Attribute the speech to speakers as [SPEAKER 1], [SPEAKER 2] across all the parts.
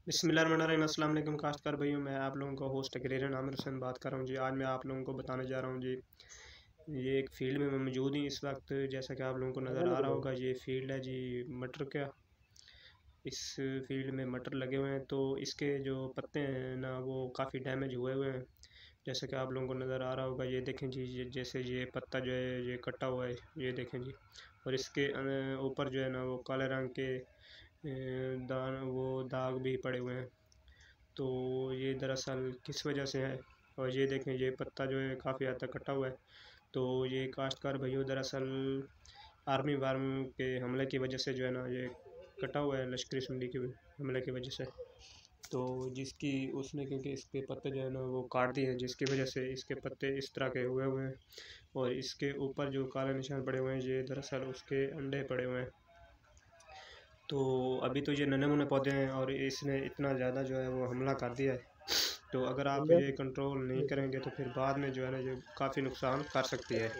[SPEAKER 1] बिस्मिल्लाहिर्रहमानिर्रहीम। अस्सलाम वालेकुम काश्तकार भाइयों, मैं आप लोगों का होस्ट ग्रेरन आमिर हुसैन बात कर रहा हूँ जी। आज मैं आप लोगों को बताने जा रहा हूँ जी, ये एक फील्ड में मैं मौजूद हूँ इस वक्त। जैसा कि आप लोगों को नज़र आ रहा होगा, ये फील्ड है जी मटर का। इस फील्ड में मटर लगे हुए हैं, तो इसके जो पत्ते हैं ना वो काफ़ी डैमेज हुए हुए हैं। जैसा कि आप लोगों को नज़र आ रहा होगा, ये देखें जी, जैसे ये पत्ता जो है ये कटा हुआ है, ये देखें जी। और इसके ऊपर जो है ना वो काले रंग के दान वो दाग भी पड़े हुए हैं। तो ये दरअसल किस वजह से है, और ये देखें ये पत्ता जो है काफ़ी हद तक कटा हुआ है। तो ये काश्तकार भाइयों दरअसल आर्मी वार्म के हमले की वजह से जो है ना ये कटा हुआ है, लश्करी सुंडी के हमले की वजह से। तो जिसकी उसने क्योंकि इसके पत्ते जो है ना वो काट दिए हैं, जिसकी वजह से इसके पत्ते इस तरह के हुए हुए हैं। और इसके ऊपर जो काले निशान पड़े हुए हैं, ये दरअसल उसके अंडे पड़े हुए हैं। तो अभी तो ये नन्हे मुन्ने पौधे हैं और इसने इतना ज़्यादा जो है वो हमला कर दिया है। तो अगर आप ये कंट्रोल नहीं करेंगे तो फिर बाद में जो है ना ये काफ़ी नुकसान कर सकती है।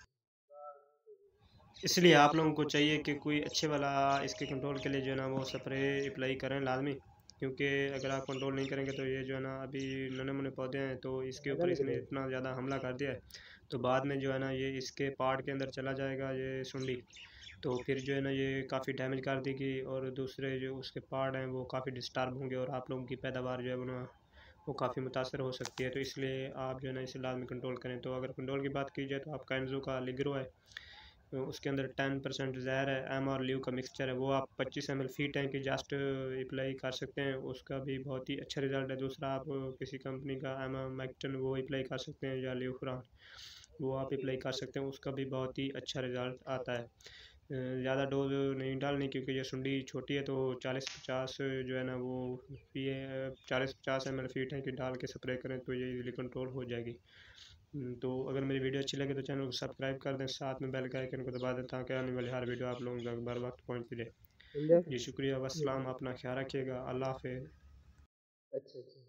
[SPEAKER 1] इसलिए आप लोगों को चाहिए कि कोई अच्छे वाला इसके कंट्रोल के लिए जो है ना वो स्प्रे अप्लाई करें लाजमी। क्योंकि अगर आप कंट्रोल नहीं करेंगे तो ये जो है ना अभी नन्हे मुन्ने पौधे हैं, तो इसके ऊपर इसने इतना ज़्यादा हमला कर दिया है। तो बाद में जो है ना ये इसके पार्ट के अंदर चला जाएगा ये सुंडी। तो फिर जो है ना ये काफ़ी डैमेज कर देगी, और दूसरे जो उसके पार्ट हैं वो काफ़ी डिस्टर्ब होंगे, और आप लोगों की पैदावार जो है वो काफ़ी मुतासर हो सकती है। तो इसलिए आप जो है ना इसे लाजमी कंट्रोल करें। तो अगर कंट्रोल की बात की जाए तो आपका एनजो का लिग्रो है, तो उसके अंदर 10% जहर है, एम और ल्यू का मिक्सचर है। वो आप 25 ml फी टैंक की जस्ट अप्लाई कर सकते हैं, उसका भी बहुत ही अच्छा रिजल्ट है। दूसरा आप किसी कंपनी का एम मैक्टन वो अप्लाई कर सकते हैं, या ल्यूफ्रान वो आप अप्लाई कर सकते हैं, उसका भी बहुत ही अच्छा रिज़ल्ट आता है। ज़्यादा डोज नहीं डालनी, क्योंकि ये सुंडी छोटी है। तो 40-50 जो है ना वो पिए, 40-50 ml फी टैंक की डाल के स्प्रे करें तो ये इजीली कंट्रोल हो जाएगी। तो अगर मेरी वीडियो अच्छी लगे तो चैनल को सब्सक्राइब कर दें, साथ में बेल के आइकन को दबा दें, ताकि आने वाली हर वीडियो आप लोगों तक बर वक्त पहुँच जाए। जी शुक्रिया, वस्सलाम, अपना ख्याल रखिएगा, अल्लाह हाफ़िज़।
[SPEAKER 2] अच्छा अच्छा।